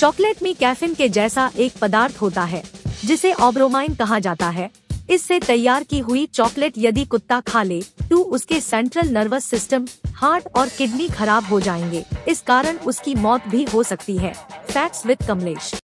Chocolate में caffeine के जैसा एक पदार्थ होता है जिसे ओब्रोमाइन कहा जाता है। इससे तैयार की हुई चॉकलेट यदि कुत्ता खा ले तो उसके सेंट्रल नर्वस सिस्टम, हार्ट और किडनी खराब हो जाएंगे। इस कारण उसकी मौत भी हो सकती है। Facts with Kamlesh.